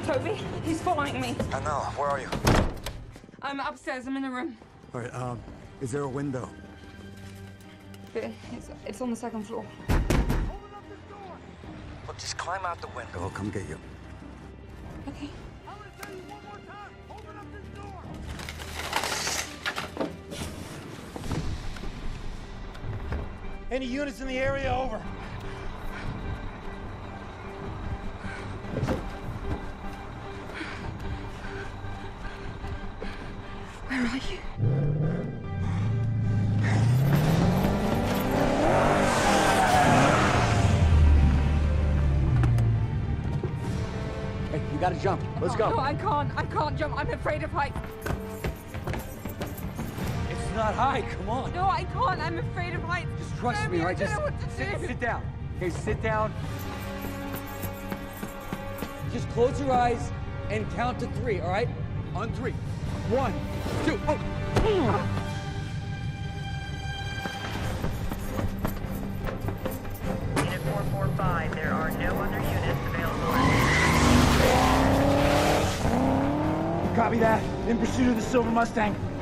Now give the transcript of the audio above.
Toby, he's following me. I know. Where are you? I'm upstairs. I'm in a room. All right, is there a window? It's on the second floor. Well, just climb out the window. I'll come get you. Okay. I'm gonna tell you one more time. Open up this door. Any units in the area? Over. Where are you? Hey, you gotta jump. Let's go. No, I can't jump. I'm afraid of heights. It's not high. Come on. No, I can't. I'm afraid of heights. Just trust Toby, me, all I right? don't Just know what to do. sit down. Okay, sit down. Just close your eyes and count to 3, all right? On 3. 1, 2, oh! Unit 445, there are no other units available. Copy that. In pursuit of the Silver Mustang.